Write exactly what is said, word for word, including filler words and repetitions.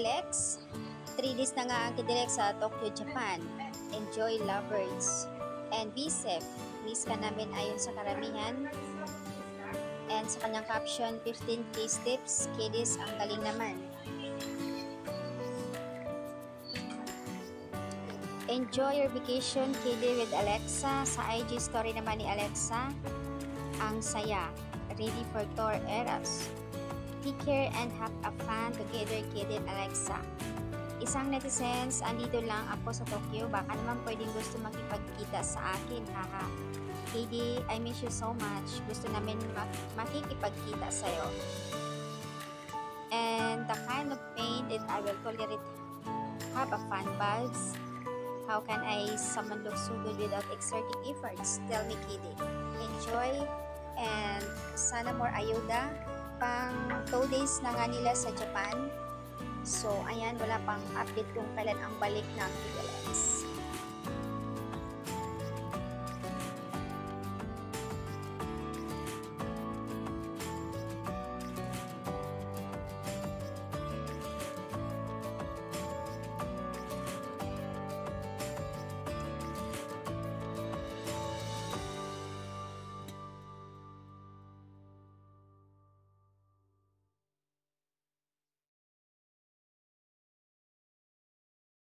Kdlex. three days na nga ang Kdlex sa Tokyo, Japan. Enjoy, lovers. And be safe. Miss ka namin ayon sa karamihan. And sa kanyang caption, fifteen K steps, kiddies, ang galing naman. Enjoy your vacation, kiddie, with Alexa. Sa I G story naman ni Alexa, ang saya. Ready for tour eras. Take care and have a fun together, kiddie and Alexa. Isang netizens, andito lang ako sa Tokyo. Baka naman pwedeng gusto makipagkita sa akin, haha. Kiddie, I miss you so much. Gusto namin mak makikipagkita sa'yo. And the kind of pain that I will tolerate. Have a fun, buds. How can I someone look so good without exerting efforts? Tell me, kiddie. Enjoy. And sana more ayuda. Pang two days na nga nila sa Japan. So, ayan, wala pang update kung kailan ang balik ng Kdlex.